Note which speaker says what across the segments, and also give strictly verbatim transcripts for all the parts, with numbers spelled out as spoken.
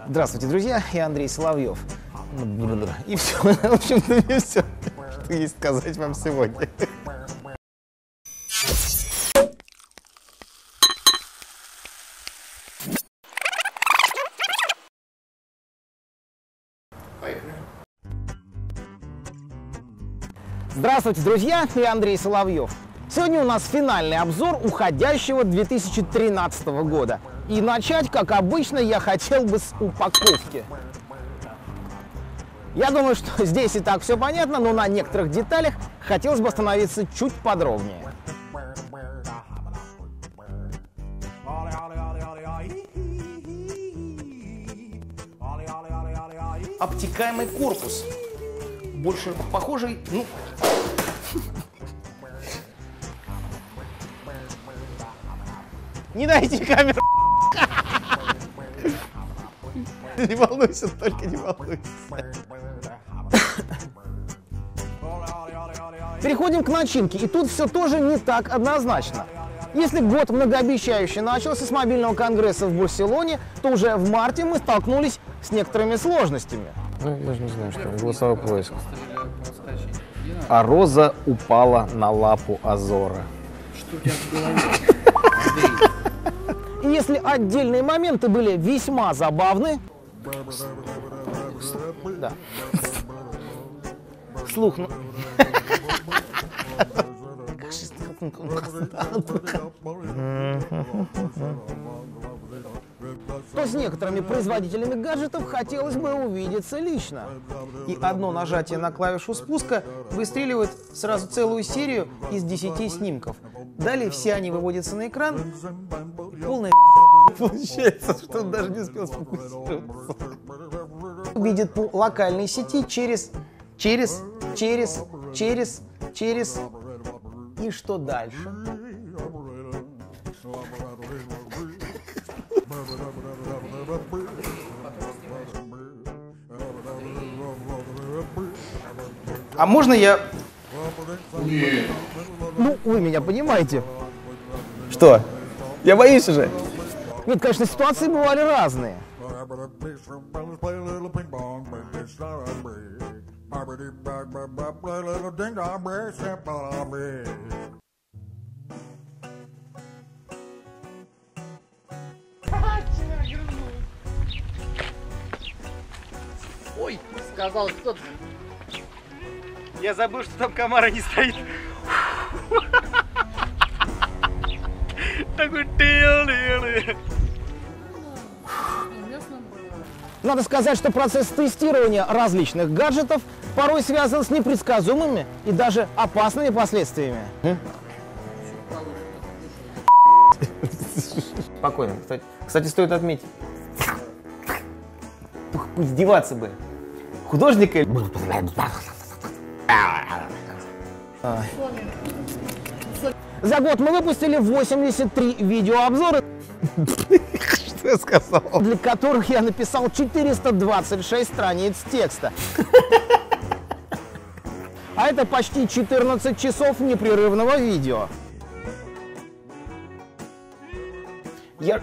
Speaker 1: Здравствуйте, друзья, я Андрей Соловьев. И все, в общем-то, мне все, что есть сказать вам сегодня. Здравствуйте, друзья, я Андрей Соловьев. Сегодня у нас финальный обзор уходящего две тысячи тринадцатого года. И начать, как обычно, я хотел бы с упаковки. Я думаю, что здесь и так все понятно, но на некоторых деталях хотелось бы остановиться чуть подробнее. Обтекаемый корпус. Больше похожий, ну... Не дайте камеру! Не волнуйся, только не волнуйся. Переходим к начинке, и тут все тоже не так однозначно. Если год многообещающий начался с мобильного конгресса в Барселоне, то уже в марте мы столкнулись с некоторыми сложностями.
Speaker 2: Ну, я же не знаю, что голосовой поиск. А роза упала на лапу Азора.
Speaker 3: Что у тебя в голове?
Speaker 1: И если отдельные моменты были весьма забавны, да. Слух, ну... то с некоторыми производителями гаджетов хотелось бы увидеться лично. И одно нажатие на клавишу спуска выстреливает сразу целую серию из десяти снимков. Далее все они выводятся на экран. Полная получается, что он даже не успел сфокусироваться. Видит по локальной сети через, через, через, через, через. И что дальше? А можно я...
Speaker 3: Нет.
Speaker 1: Ну, вы меня понимаете. Что? Я боюсь уже. Нет, конечно, ситуации бывали разные.
Speaker 3: Ой, сказал кто-то.
Speaker 1: Я забыл, что там комара не стоит. Такой тылы. Надо сказать, что процесс тестирования различных гаджетов порой связан с непредсказуемыми и даже опасными последствиями. Спокойно. Кстати, кстати, стоит отметить. Издеваться бы. Художника... За год мы выпустили восемьдесят три видеообзора, что я сказал, для которых я написал четыреста двадцать шесть страниц текста. А это почти четырнадцать часов непрерывного видео. Я...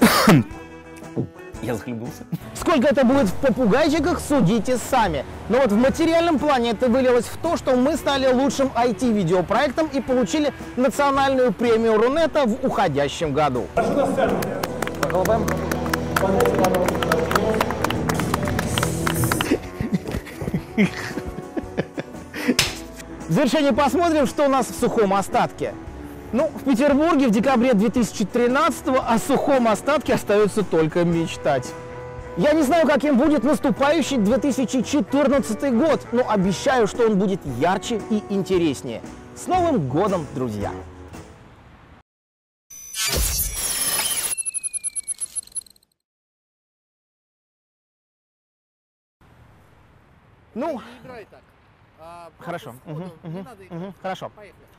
Speaker 1: Я захлебнулся. Сколько это будет в попугайчиках, судите сами. Но вот в материальном плане это вылилось в то, что мы стали лучшим ай ти-видеопроектом и получили национальную премию Рунета в уходящем году. Похлопаем. В завершение посмотрим, что у нас в сухом остатке. Ну, в Петербурге в декабре две тысячи тринадцатого о сухом остатке остается только мечтать. Я не знаю, каким будет наступающий две тысячи четырнадцатый год, но обещаю, что он будет ярче и интереснее. С Новым годом, друзья! Ну,
Speaker 3: Не играй так. А,
Speaker 1: хорошо.
Speaker 3: сходу,
Speaker 1: Угу,
Speaker 3: не
Speaker 1: угу,
Speaker 3: надо играть.
Speaker 1: угу, хорошо.
Speaker 3: Поехали.